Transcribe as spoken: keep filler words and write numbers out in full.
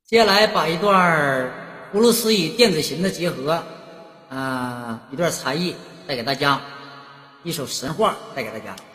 接下来把一段葫芦丝与电子琴的结合，啊、呃，一段才艺带给大家，一首神话带给大家。